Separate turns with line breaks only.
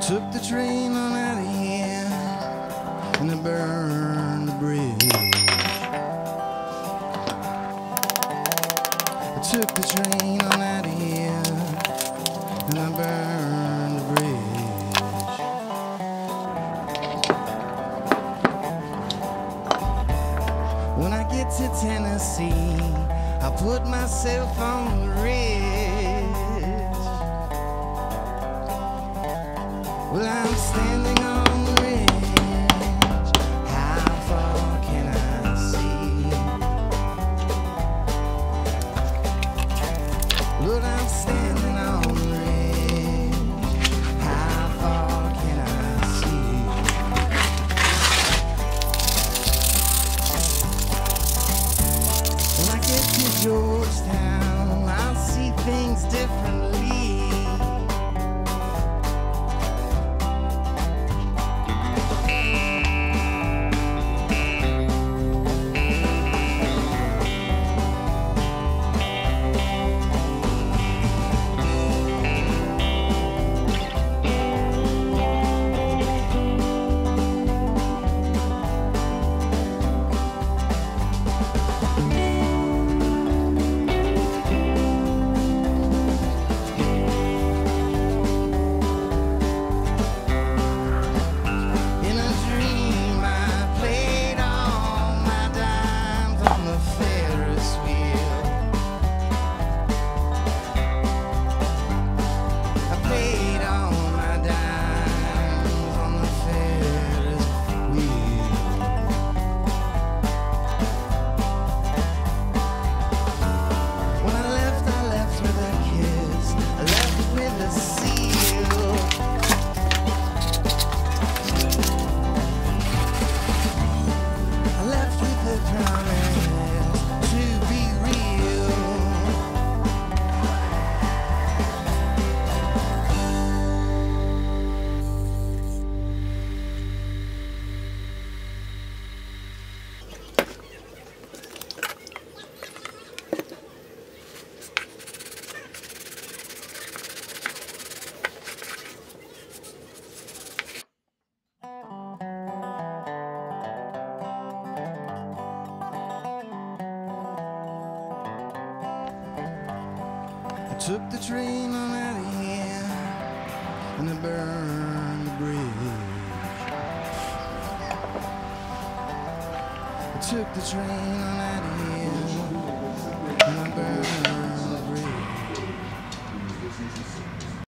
Took the train on out of here and I burned the bridge. I took the train on out of here and I burned the bridge. When I get to Tennessee, I put myself on the ridge. Well, I'm standing on the ridge. How far can I see? Lord, I'm standing on the ridge. How far can I see? When I get to Georgetown, I'll see things differently. I took the train on out of here and I burned the bridge. I took the train on out of